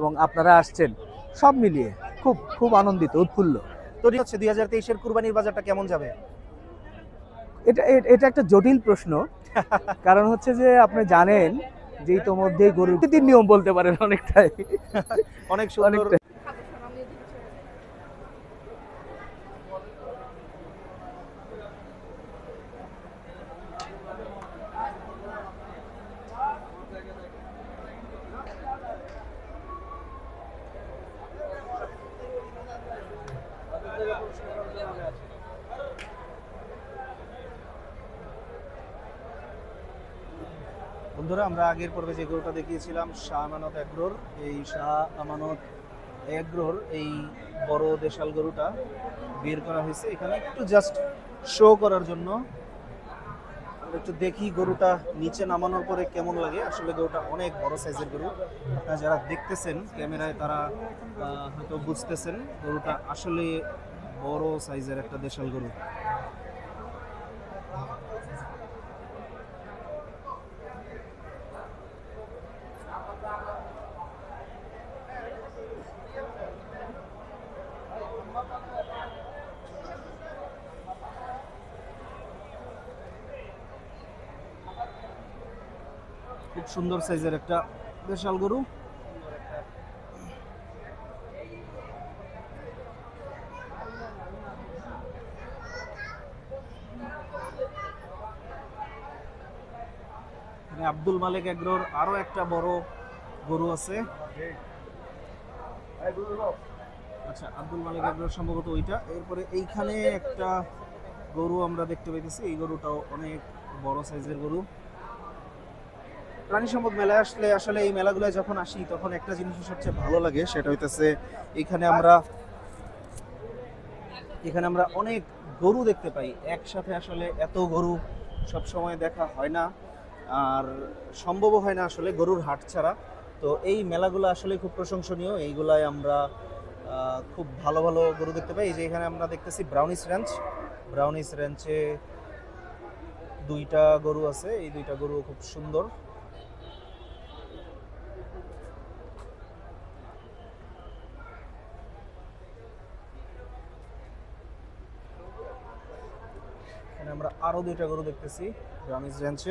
এবং আপনারা আসছেন, সব মিলিয়ে খুব খুব আনন্দিত, উৎফুল্ল। তো হচ্ছে 2023-এর কুরবানির বাজারটা কেমন যাবে? এটা এটা একটা জটিল প্রশ্ন। কারণ হচ্ছে যে আপনি জানেন যে ইতোমধ্যেই গরুর নিয়ম বলতে পারেন অনেকটাই অনেক সুন্দর। অনেকটাই। বন্ধুরা, আমরা আগের পর্বে যে গরুটা দেখিয়েছিলাম শাহ আমানত এগ্রোর, এই শাহ আমানত এগ্রোর এই বড় দেশাল গরুটা বের করা হয়েছে এখানে একটু জাস্ট শো করার জন্য। আমরা একটু দেখি গরুটা নিচে নামানোর পরে কেমন লাগে। আসলে গরুটা অনেক বড় সাইজের গরু। আপনারা যারা দেখতেছেন ক্যামেরায় তারা হয়তো বুঝতেছেন গরুটা আসলে বড় সাইজের একটা দেশাল গরু। খুব সুন্দর সাইজের একটা বিশাল গরু। এখানে আব্দুল মালিক এগ্রোর আরো একটা বড় গরু আছে। আচ্ছা, আব্দুল মালিক এগ্রোর সম্ভবত ওইটা। এরপরে এইখানে একটা গরু আমরা দেখতে পাইতেছি, এই গরুটাও অনেক বড় সাইজের গরু। প্রাণী সম্পদ মেলায় আসলে আসলে এই মেলাগুলোয় যখন আসি তখন একটা জিনিস সবচেয়ে ভালো লাগে, সেটা হইতেছে এখানে আমরা অনেক গরু দেখতে পাই একসাথে। আসলে এত গরু সব সময় দেখা হয় না, আর সম্ভবও হয় না আসলে গরুর হাট ছাড়া। তো এই মেলাগুলো আসলে খুব প্রশংসনীয়। এইগুলায় আমরা খুব ভালো ভালো গরু দেখতে পাই। এই যে এখানে আমরা দেখতেছি ব্রাউনিস র্যাঞ্চে দুইটা গরু আছে। এই দুইটা গরু খুব সুন্দর। এখানে আমরা আরো দুইটা গরু দেখতেছি ব্রাউনিস র্যাঞ্চে।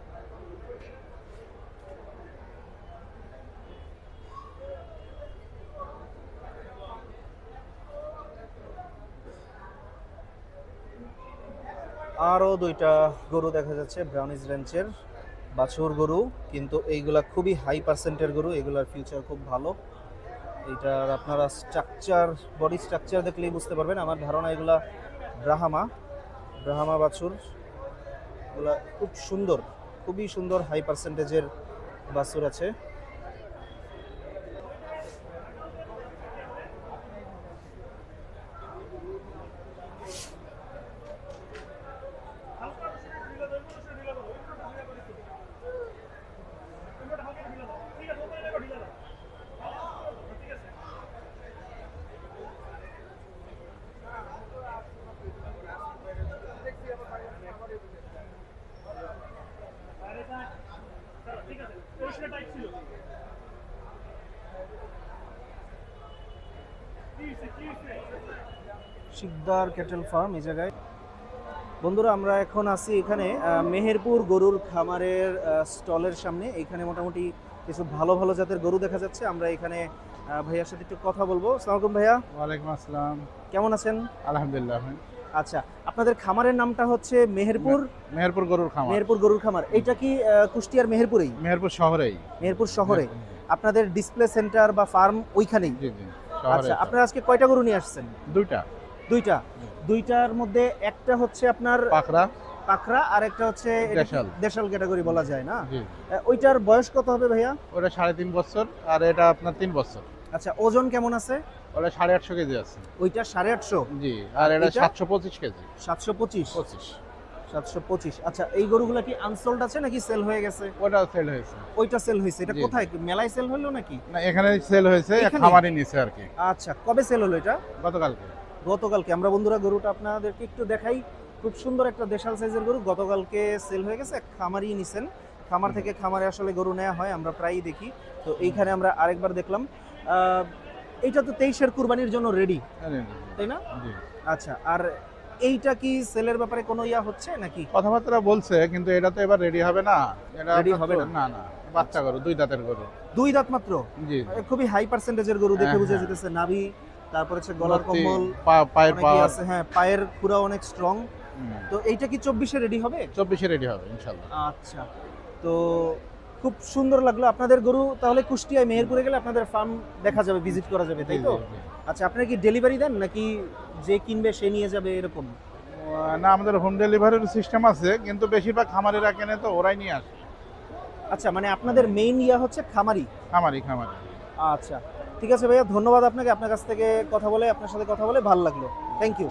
আরো দুইটা গরু দেখা যাচ্ছে ব্রাউনিস র্যাঞ্চের বাছুর গরু, কিন্তু এইগুলা খুবই হাই পার্সেন্টের গরু। এগুলার ফিউচার খুব ভালো। এইটার আপনারা বডি স্ট্রাকচার দেখলেই বুঝতে পারবেন। আমার ধারণা এগুলা ব্রাহ্মা বাছুর। এগুলা খুব সুন্দর, খুবই সুন্দর হাই পার্সেন্টেজের বাছুর আছে। শিকদার ক্যাটেল ফার্ম এই জায়গায়। বন্ধুরা, আমরা এখন আছি এখানে মেহেরপুর গরুর খামারের স্টলের সামনে। এখানে মোটামুটি কিছু ভালো ভালো জাতের গরু দেখা যাচ্ছে। আমরা এখানে ভাইয়ার সাথে একটু কথা বলবো। আসসালামু আলাইকুম ভাইয়া। ওয়ালাইকুম আসসালাম। কেমন আছেন? আলহামদুলিল্লাহ। আচ্ছা, আপনাদের খামারের নামটা হচ্ছে মেহেরপুর গরুর খামার। এইটা কি কুষ্টিয়ার মেহেরপুরেই? মেহেরপুর শহরে আপনাদের ডিসপ্লে সেন্টার বা ফার্ম ওইখানেই? জি জি। আচ্ছা, আপনারা আজকে কয়টা গরু নিয়ে আসছেন? দুইটার মধ্যে একটা হচ্ছে আপনার পাকড়া আর একটা হচ্ছে দেশাল ক্যাটাগরি বলা যায় না? ওইটার বয়স কত হবে ভাইয়া? ওটা 3.5 বছর আর এটা আপনার 3 বছর। আচ্ছা, ওজন কেমন আছে? ওটা 850 কেজি আছে। ওইটা 850? জি। আর এটা 725 কেজি। 725। আচ্ছা, এই গরুগুলা কি আনসোল্ড আছে নাকি সেল হয়ে গেছে? ওটা সেল হয়েছে। ওইটা সেল হয়েছে। এটা কোথায়, মেলায় সেল হলো নাকি? না, এখানে সেল হয়েছে, খামারে নিছে আর কি। আচ্ছা, কবে সেল হলো এটা? গতকালকে। আমরা বন্ধুরা গরুটা আপনাদেরকে একটু দেখাই। খুব সুন্দর একটা দেশাল সাইজের গরু, গতকালকে সেল হয়ে গেছে, খামারি নিছেন। খামার থেকে খামারে আসলে গরু নেওয়া হয়, আমরা প্রায়ই দেখি। তো এইখানে আমরা আরেকবার দেখলাম। এইটা তো 23-এর কুরবানির জন্য রেডি, তাই না? জি। আচ্ছা, আর এইটা কি সেলের ব্যাপারে কোনো ইয়া হচ্ছে নাকি? কথাবার্তা বলছে, কিন্তু এটা তো এবার রেডি হবে না। এটা Ready আপনার হবে তো- না? না না, বাচ্চা গরু, 2 দাঁতের গরু। 2 দাঁত মাত্র? জি। খুবই হাই পার্সেন্টেজের গরু দেখে হ্যাঁ, বোঝা হ্যাঁ। যেতেছে। নাভি, তারপর হচ্ছে গলার ভর্তি, কম্বল পায়ের অনেকই পাওয়ার। আছে, হ্যাঁ পায়ের খুরা অনেক স্ট্রং। তো এইটা কি 24-এ রেডি হবে? 24-এ রেডি হবে ইনশাল্লাহ। আচ্ছা, তো খুব সুন্দর লাগলো। আপনাদের গরু তাহলে কুষ্টিয়ায় মেহেরপুরে গেলে আপনাদের ফার্ম দেখা যাবে, ভিজিট করা যাবে, তাই তো? জি, জি, জি। আচ্ছা, আপনারা কি ডেলিভারি দেন নাকি যে কিনবে সে নিয়ে যাবে এরকম? না, আমাদের হোম ডেলিভারির সিস্টেম আছে, কিন্তু বেশিরভাগ খামারিরা কেনে তো ওরাই নিয়ে আসে। আচ্ছা, মানে আপনাদের মেইন ইয়া হচ্ছে খামারি। খামারি। আচ্ছা, ঠিক আছে ভাইয়া, ধন্যবাদ আপনাকে। আপনার কাছ থেকে কথা বলে, আপনার সাথে কথা বলে ভালো লাগলো। Thank you.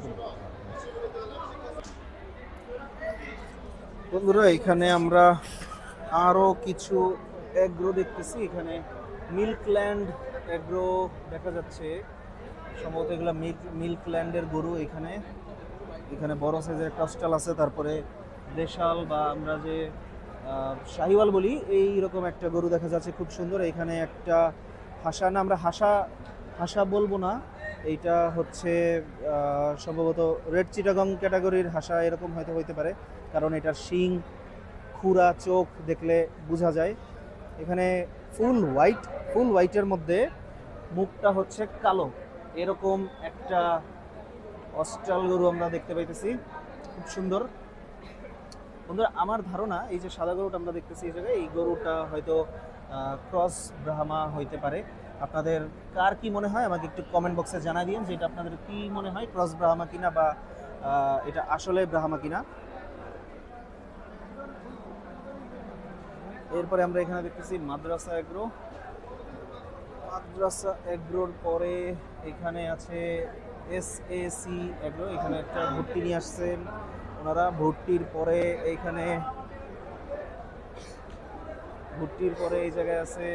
বন্ধুরা, এখানে আমরা আরো কিছু এগ্রো দেখতেছি। এখানে মিল্কল্যান্ড এগ্রো দেখা যাচ্ছে, সম্ভবত এগুলো মিল্কল্যান্ডের গরু। এখানে এখানে বড় সাইজের একটা স্টল আছে, তারপরে দেশাল বা আমরা যে শাহিওয়াল বলি এইরকম একটা গরু দেখা যাচ্ছে, খুব সুন্দর। এখানে একটা হাসা, না আমরা হাসা বলবো না, এইটা হচ্ছে সম্ভবত রেড চিটাগং ক্যাটাগরির হাসা এরকম হয়তো হইতে পারে, কারণ এটার শিং, খুরা, চোখ দেখলে বোঝা যায়। এখানে ফুল হোয়াইটের মধ্যে মুখটা হচ্ছে কালো, এরকম একটা অস্ট্রাল গরু আমরা দেখতে পাইতেছি, খুব সুন্দর। বন্ধুরা, আমার ধারণা এই যে সাদা গরুটা আমরা দেখতেছি এই জায়গায়, এই গরুটা হয়তো ক্রস ব্রাহ্মা হইতে পারে। আপনাদের কার কি মনে হয় আমাকে একটু কমেন্ট বক্সে জানাই দিন যে এটা আপনাদের কি মনে হয়, ক্রস ব্রাহ্মা কিনা বা এটা আসলে ব্রাহ্মা কিনা। এরপরে আমরা এখানে দেখতেছি মাদ্রাসা এগ্রোর পরে এখানে আছে SAC এগ্রো। এখানে একটা ভর্তি নিয়ে আসছেন ওনারা। ভর্তির পরে এই জায়গায় আছে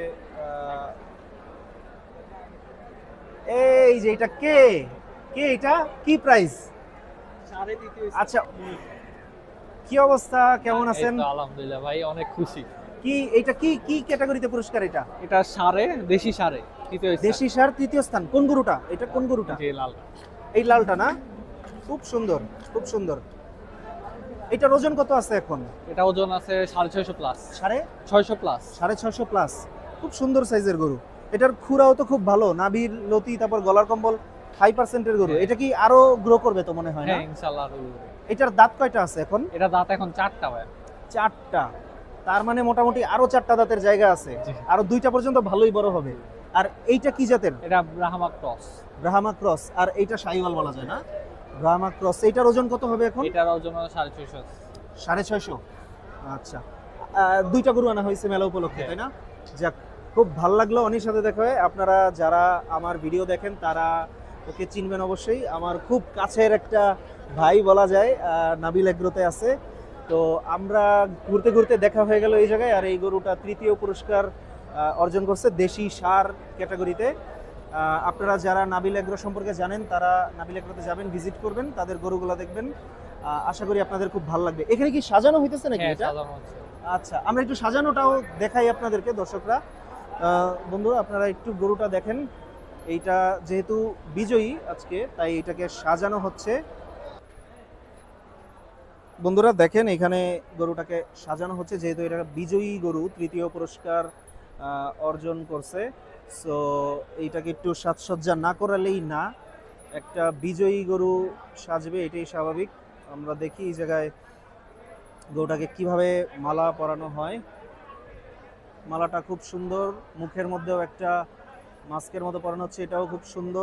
এই যে এটা কে এটা কি প্রাইস? আচ্ছা, কি অবস্থা, কেমন আছেন? এই তো আলহামদুলিল্লাহ ভাই, অনেক খুশি। কি এটা কি ক্যাটাগরিতে পুরস্কার? এটা এটা সারে, দেশি সারে তৃতীয় স্থান। দেশি সার তৃতীয় স্থান। কোন গরুটা এটা? কোন গরুটা? জি, লাল। এই লালটা না? খুব সুন্দর, খুব সুন্দর। এটার ওজন কত আছে এখন? এটা ওজন আছে 650 প্লাস। 650 প্লাস। 650 প্লাস। খুব সুন্দর সাইজের গরু। এটার খুরাও তো খুব ভালো, নাভির লতি, তারপর গলার কম্বল, হাই পার্সেন্টের গরু। হ্যাঁ। এটা কি আরো গ্রো করবে তো মনে হয় না? হ্যাঁ, ইনশাআল্লাহ। এটার দাঁত কয়টা আছে এখন? এটা দাঁত এখন 4টা ভাই। 4টা। তার মানে মোটামুটি আরো 4টা দাঁতের জায়গা আছে, জি। আরো 2টা পর্যন্ত ভালোই বড় হবে। আর এইটা কি জাতের? এটা ব্রাহ্মা ক্রস। ব্রাহ্মা ক্রস। আর এইটা শাহিওয়াল বলা যায় না? ব্রাহ্মা ক্রস। এইটার ওজন কত হবে এখন? এটার ওজন 650। 650। আচ্ছা, 2টা গরু আনা হয়েছে মেলা উপলক্ষে, তাই না? যাক, খুব ভালো লাগলো অনির সাথে দেখা হয়ে। আপনারা যারা আমার ভিডিও দেখেন তারা ওকে চিনবেন অবশ্যই। আমার খুব কাছের একটা ভাই বলা যায়, নাবিল এগ্রোতে আছে। তো আমরা ঘুরতে ঘুরতে দেখা হয়ে গেল এই জায়গায়। আর এই গরুটা তৃতীয় পুরস্কার অর্জন করছে দেশি সার ক্যাটাগরিতে। আপনারা যারা নাবিল এগ্রো সম্পর্কে জানেন তারা নাবিল এগ্রোতে যাবেন, ভিজিট করবেন, তাদের গরুগুলো দেখবেন। আশা করি আপনাদের খুব ভালো লাগবে। এখানে কি সাজানো হইতেছে নাকি হ্যাঁ, এটা? সাজানো হচ্ছে। আচ্ছা, আমরা একটু সাজানোটাও দেখাই আপনাদেরকে, দর্শকরা। বন্ধুরা, আপনারা একটু গরুটা দেখেন। এইটা যেহেতু বিজয়ী আজকে, তাই এটাকে সাজানো হচ্ছে। বন্ধুরা দেখেন, এখানে গরুটাকে সাজানো হচ্ছে যেহেতু এটা বিজয়ী গরু, তৃতীয় পুরস্কার অর্জন করছে। সো এইটাকে একটু সাজসজ্জা না করালেই না। একটা বিজয়ী গরু সাজবে, এটাই স্বাভাবিক। আমরা দেখি এই জায়গায় গরুটাকে কিভাবে মালা পরানো হয়। মালাটা খুব সুন্দর, মুখের মধ্যেও একটা মাস্কের মতো পরানো হচ্ছে, এটাও খুব সুন্দর।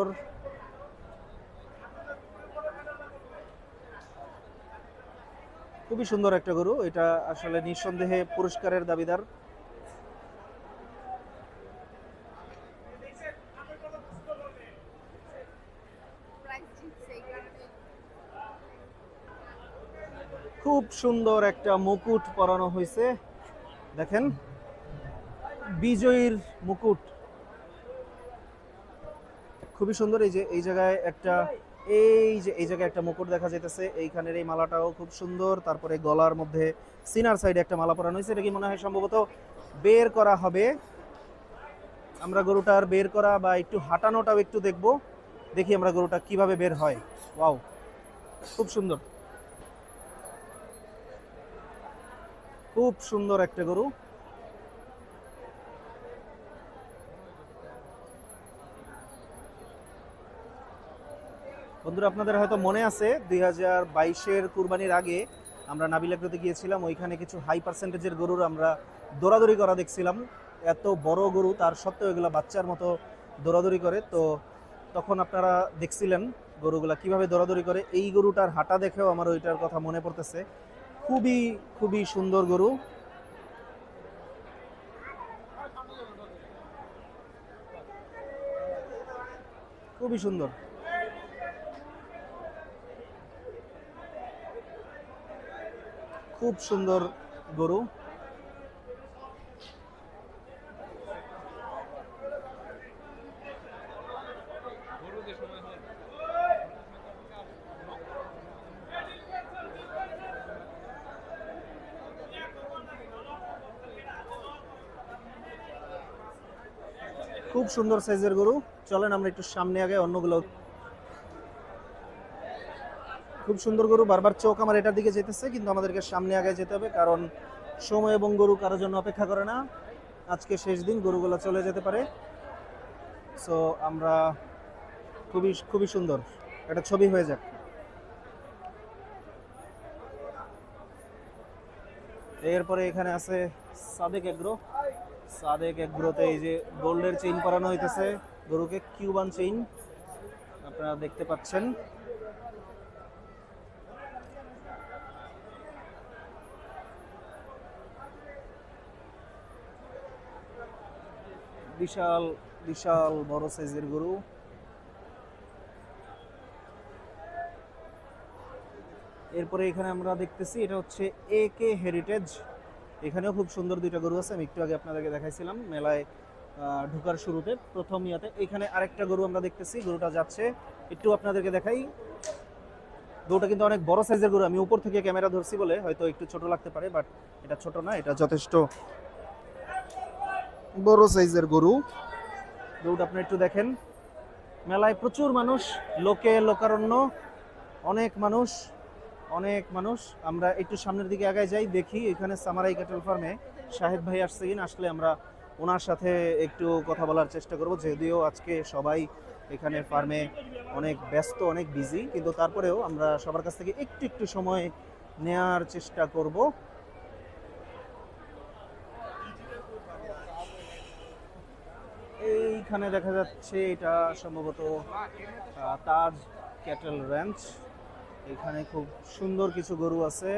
খুবই সুন্দর একটা গরু, এটা আসলে নিঃসন্দেহে পুরস্কারের দাবিদার। খুব সুন্দর একটা মুকুট পরানো হয়েছে, দেখেন, বিজয়ীর মুকুট খুবই সুন্দর। এই যে এই জায়গায় একটা এই যে এই জায়গায় একটা মুকুট দেখা যাইতেছে, এইখানের এই মালাটাও খুব সুন্দর। তারপরে গলার মধ্যে সিনার সাইডে একটা মালা পরানো হয়েছে, এটা কি মনে হয় সম্ভবত বের করা হবে। আমরা গরুটার বের করা বা একটু হাঁটানোটাও একটু দেখব, দেখি আমরা গরুটা কিভাবে বের হয়। ওয়াও, খুব সুন্দর, খুব সুন্দর একটা গরু। বন্ধুরা, আপনাদের হয়তো মনে আছে 2022-এর কুরবানির আগে আমরা নাবিল এগ্রোতে গিয়েছিলাম, ওইখানে কিছু হাই পার্সেন্টেজের গরুর আমরা দৌড়াদৌড়ি করা দেখছিলাম। এত বড় গরু তার সত্ত্বেও এগুলো বাচ্চার মতো দৌড়াদৌড়ি করে। তো তখন আপনারা দেখছিলেন গরুগুলা কিভাবে দৌড়াদৌড়ি করে। এই গরুটার হাঁটা দেখেও আমার ওইটার কথা মনে পড়তেছে। খুবই খুবই সুন্দর গরু। খুবই সুন্দর। খুব সুন্দর গরু। খুব সুন্দর সাইজের গরু। চলেন আমরা একটু সামনে আগে অন্যগুলো। খুব সুন্দর গরু। বারবার চোখ আমার এটার দিকে যেতেছে, কিন্তু আমাদেরকে সামনে আগে যেতে হবে, কারণ সময় এবং গরু কারোর জন্য অপেক্ষা করে না। আজকে শেষ দিন, গরুগুলো চলে যেতে পারে। সো আমরা খুবই খুবই সুন্দর একটা ছবি হয়ে যাক। এরপরে এখানে আছে সাদেক এগ্রো। সাদেক এগ্রোতে এই যে গোল্ডের চেইন পরানো হইতেছে গরুকে, কিউবান চেইন আপনারা দেখতে পাচ্ছেন। বিশাল বিশাল বড় সাইজের গরু। এরপরে এখানে আমরা দেখতেছি এটা হচ্ছে একে হেরিটেজ। এখানেও খুব সুন্দর দুইটা গরু আছে, আমি একটু আগে আপনাদেরকে দেখাইছিলাম মেলায় ঢোকার শুরুতে প্রথম ইয়াতে। এখানে আরেকটা গরু আমরা দেখতেছি, গরুটা যাচ্ছে, একটু আপনাদেরকে দেখাই। গরুটা কিন্তু অনেক বড় সাইজের গরু। আমি উপর থেকে ক্যামেরা ধরছি বলে হয়তো একটু ছোট লাগতে পারে, বাট এটা ছোট না, এটা যথেষ্ট বড় সাইজের গরু। গরুটা আপনি একটু দেখেন। মেলায় প্রচুর মানুষ, লোকে লোকারণ্য, অনেক মানুষ অনেক মানুষ। আমরা একটু সামনের দিকে আগায় যাই, দেখি এখানে সামারাই ক্যাটেল ফার্মে শাহেদ ভাই আসছেন। আসলে আমরা ওনার সাথে একটু কথা বলার চেষ্টা করব, যদিও আজকে সবাই এখানে ফার্মে অনেক ব্যস্ত, অনেক বিজি, কিন্তু তারপরেও আমরা সবার কাছ থেকে একটু একটু সময় নেয়ার চেষ্টা করব। এইখানে দেখা যাচ্ছে এটা সম্ভবত তাজ ক্যাটেল র্যাঞ্চ। এখানে খুব সুন্দর কিছু গরু আছে।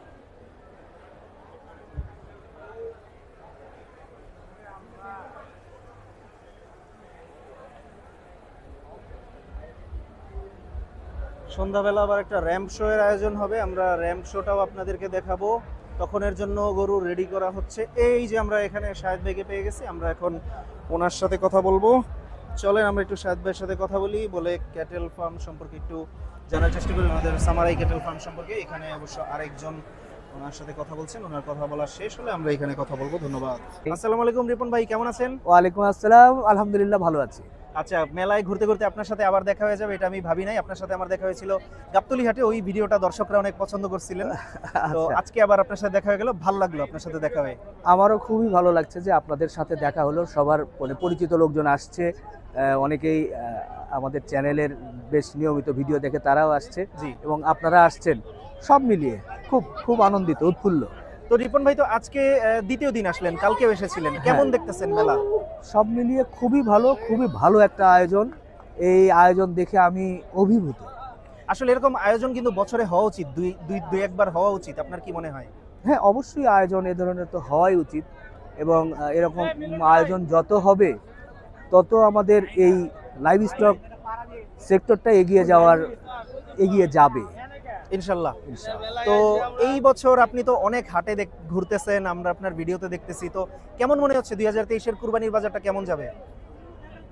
সন্ধ্যাবেলা আবার একটা র্যাম্প শো এর আয়োজন হবে, আমরা র্যাম্প শোটাও আপনাদেরকে দেখাবো। তখনের জন্য গরু রেডি করা হচ্ছে। এই যে আমরা এখানে শাহেদ ভাইকে পেয়ে গেছি, আমরা এখন ওনার সাথে কথা বলবো। চলেন আমরা একটু শাহেদ ভাইয়ের সাথে কথা বলি, বলে ক্যাটেল ফার্ম সম্পর্কে একটু জানার চেষ্টা করি, আমাদের সামারাই ক্যাটেল ফার্ম সম্পর্কে। এখানে অবশ্য আরেকজন ওনার সাথে কথা বলছেন, ওনার কথা বলা শেষ হলে আমরা এখানে কথা বলবো। ধন্যবাদ। আসসালামু আলাইকুম রিপন ভাই, কেমন আছেন? ওয়ালাইকুম আসসালাম, আলহামদুলিল্লাহ ভালো আছি। আচ্ছা, মেলায় ঘুরতে ঘুরতে আপনার সাথে আবার দেখা হয়ে যাবে এটা আমি ভাবি নাই। আপনার সাথে আমার দেখা হয়েছিল গাবতলী হাটে, ওই ভিডিওটা দর্শকরা অনেক পছন্দ করছিলেন। তো আজকে আবার আপনার সাথে দেখা হয়ে গেল, ভালো লাগলো আপনার সাথে দেখা হয়ে। আমারও খুবই ভালো লাগছে যে আপনাদের সাথে দেখা হলো। সবার পরিচিত লোকজন আসছে, অনেকেই আমাদের চ্যানেলের বেশ নিয়মিত ভিডিও দেখে তারাও আসছে, জি, এবং আপনারা আসছেন। সব মিলিয়ে খুব খুব আনন্দিত, উৎফুল্ল। তো রিপন ভাই, তো আজকে দ্বিতীয় দিন আসলেন, কালকেও এসেছিলেন, কেমন দেখতেছেন মেলা? সব মিলিয়ে খুবই ভালো একটা আয়োজন। এই আয়োজন দেখে আমি অভিভূত। আসলে এরকম আয়োজন কিন্তু বছরে হওয়া উচিত, দুই একবার হওয়া উচিত। আপনার কি মনে হয়? হ্যাঁ, অবশ্যই আয়োজন এ ধরনের তো হওয়াই উচিত, এবং এরকম আয়োজন যত হবে তত আমাদের এই লাইভ স্টক সেক্টরটা এগিয়ে যাবে ইনশাল্লাহ। তো এই বছর আপনি তো অনেক হাটে ঘুরতেছেন, আমরা আপনার ভিডিওতে দেখতেছি। তো কেমন মনে হচ্ছে 2023-এর কুরবানির বাজারটা কেমন যাবে?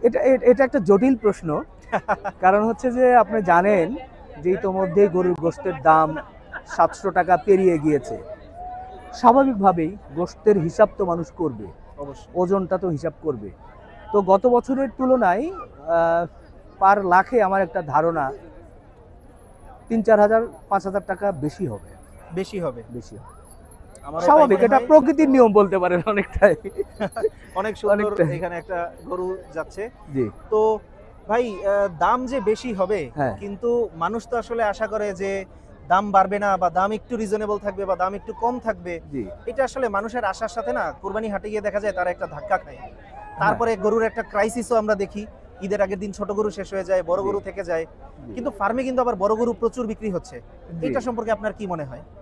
এটা একটা জটিল প্রশ্ন। কারণ হচ্ছে যে আপনি জানেন যে ইতোমধ্যেই গরুর গোশতের দাম 700 টাকা পেরিয়ে গিয়েছে। স্বাভাবিকভাবেই গোশতের হিসাব তো মানুষ করবে, অবশ্যই। ওজনটা তো হিসাব করবে। তো গত বছরের তুলনায় পার লাখে আমার একটা ধারণা 3-4 হাজার 5,000 টাকা বেশি হবে। বেশি হবে। বেশি হবে আমার স্বাভাবিক, এটা প্রকৃতির নিয়ম বলতে পারেন অনেকটাই। অনেক সুন্দর অনেকটাই। এখানে একটা গরু যাচ্ছে। জি তো ভাই দাম যে বেশি হবে, হ্যাঁ। কিন্তু মানুষ তো আসলে আশা করে যে দাম বাড়বে না, বা দাম একটু রিজনেবল থাকবে, বা দাম একটু কম থাকবে। জি এটা আসলে মানুষের আশার সাথে না কুরবানি হাটে গিয়ে দেখা যায় তারা একটা ধাক্কা খায়। তারপরে গরুর একটা ক্রাইসিসও আমরা দেখি। ঈদের আগের দিন ছোট গরু শেষ হয়ে যায়, বড় জি। গরু থেকে যায়। জি। কিন্তু ফার্মে কিন্তু আবার বড় গরু প্রচুর বিক্রি হচ্ছে। জি। এটা সম্পর্কে আপনার কি মনে হয়?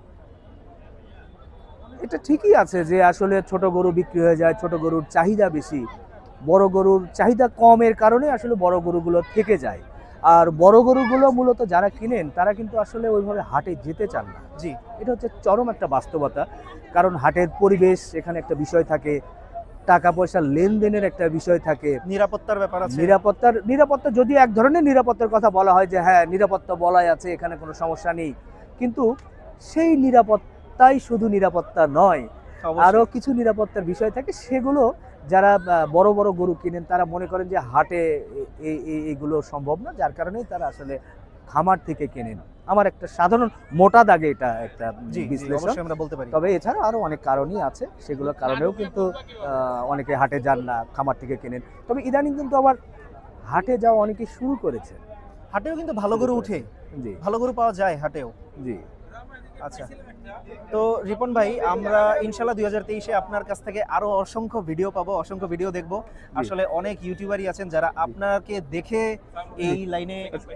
এটা ঠিকই আছে যে আসলে ছোট গরু বিক্রি হয়ে যায়, ছোট গরুর চাহিদা বেশি, বড় গরুর চাহিদা কমের কারণে আসলে বড় গরুগুলো থেকে যায়। আর বড় গরুগুলো মূলত যারা কিনেন তারা কিন্তু আসলে ওইভাবে হাটে যেতে চান না। জি, এটা হচ্ছে চরম একটা বাস্তবতা। কারণ হাটের পরিবেশ, এখানে একটা বিষয় থাকে, টাকা পয়সার লেনদেনের একটা বিষয় থাকে, নিরাপত্তার ব্যাপার আছে। নিরাপত্তা যদি এক ধরনের নিরাপত্তার কথা বলা হয় যে হ্যাঁ নিরাপত্তা বলাই আছে, এখানে কোনো সমস্যা নেই, কিন্তু সেই নিরাপত্তাই শুধু নিরাপত্তা নয়, অবশ্যই। আরও কিছু নিরাপত্তার বিষয় থাকে। সেগুলো যারা বড় বড় গরু কিনেন তারা মনে করেন যে হাটে এগুলো সম্ভব না, যার কারণেই তারা আসলে খামার থেকে কেনেন। আমার একটা সাধারণ মোটা দাগে এটা একটা জি, জি, বিশ্লেষণ। অবশ্যই আমরা বলতে পারি। তবে এছাড়া আরো অনেক কারণই আছে, সেগুলোর কারণেও কিন্তু অনেকে হাটে যান না, খামার থেকে কেনেন। তবে ইদানিং কিন্তু আবার হাটে যাওয়া অনেকে শুরু করেছে। হাটেও কিন্তু ভালো গরু উঠে, জি ভালো গরু পাওয়া যায় হাটেও। জি আচ্ছা, তো রিপন ভাই, আমরা ইনশাল্লাহ 2023-এ আপনার কাছ থেকে আরো অসংখ্য ভিডিও পাবো, অসংখ্য ভিডিও দেখবো। আসলে অনেক ইউটিউবারই আছেন যারা আপনাকে দেখে এই লাইনে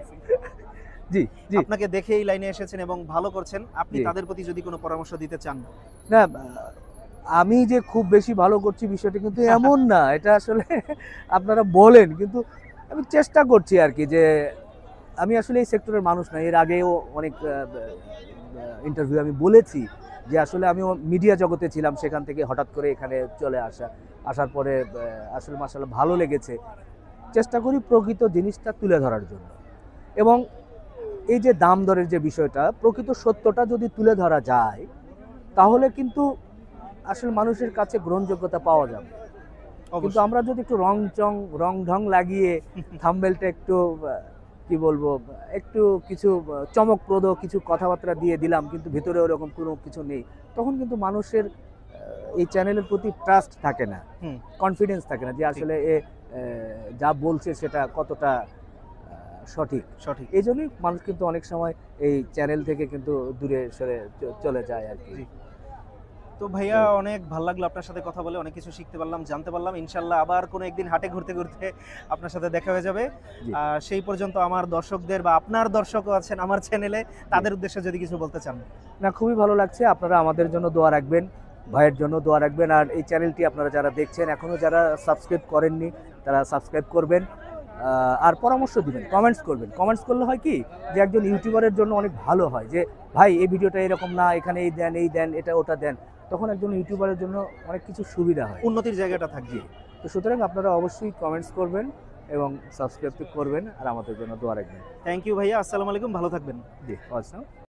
জি জি আপনাকে দেখে এই লাইনে এসেছেন এবং ভালো করছেন। আপনি জি। তাদের প্রতি যদি কোনো পরামর্শ দিতে চান। না, আমি যে খুব বেশি ভালো করছি বিষয়টা কিন্তু এমন না। এটা আসলে আপনারা বলেন, কিন্তু আমি চেষ্টা করছি আর কি, যে আমি আসলে এই সেক্টরের মানুষ না। এর আগেও অনেক ইন্টারভিউ আমি বলেছি যে আসলে আমিও মিডিয়া জগতে ছিলাম, সেখান থেকে হঠাৎ করে এখানে চলে আসার পরে আসলে মাশাআল্লাহ ভালো লেগেছে। চেষ্টা করি প্রকৃত জিনিসটা তুলে ধরার জন্য, এবং এই যে দাম দরের যে বিষয়টা, প্রকৃত সত্যটা যদি তুলে ধরা যায় তাহলে কিন্তু আসলে মানুষের কাছে গ্রহণযোগ্যতা পাওয়া যাবে। কিন্তু আমরা যদি একটু রং ঢং লাগিয়ে থাম্বনেলটা একটু কি বলবো, একটু কিছু চমকপ্রদ কিছু কথাবার্তা দিয়ে দিলাম, কিন্তু ভিতরে ওরকম কোনো কিছু নেই, তখন কিন্তু মানুষের এই চ্যানেলের প্রতি ট্রাস্ট থাকে না, কনফিডেন্স থাকে না যে আসলে এ যা বলছে সেটা কতটা সঠিক। এই জন্যই মানুষ কিন্তু অনেক সময় এই চ্যানেল থেকে কিন্তু দূরে সরে চলে যায় আর কি। তো ভাইয়া, অনেক ভালো লাগলো আপনার সাথে কথা বলে, অনেক কিছু শিখতে পারলাম, জানতে পারলাম। ইনশাল্লাহ আবার কোনো একদিন হাটে ঘুরতে ঘুরতে আপনার সাথে দেখা হয়ে যাবে। জি। সেই পর্যন্ত আমার দর্শকদের বা আপনার দর্শকও আছেন আমার চ্যানেলে, তাদের উদ্দেশ্যে যদি কিছু বলতে চান। না, খুবই ভালো লাগছে। আপনারা আমাদের জন্য দোয়া রাখবেন, ভাইয়ের জন্য দোয়া রাখবেন। আর এই চ্যানেলটি আপনারা যারা দেখছেন, এখনও যারা সাবস্ক্রাইব করেননি তারা সাবস্ক্রাইব করবেন, আর পরামর্শ দিবেন, কমেন্টস করবেন। কমেন্টস করলে হয় কি যে একজন ইউটিউবারের জন্য অনেক ভালো হয় যে ভাই এই ভিডিওটা এরকম না, এখানে এই দেন, এটা ওটা দেন, তখন একজন ইউটিউবারের জন্য অনেক কিছু সুবিধা হয়, উন্নতির জায়গাটা থাকবে। তো সুতরাং আপনারা অবশ্যই কমেন্টস করবেন এবং সাবস্ক্রাইব করবেন আর আমাদের জন্য দোয়া রাখবেন। থ্যাংক ইউ ভাইয়া, আসসালামু আলাইকুম, ভালো থাকবেন। জি, আসসালাম।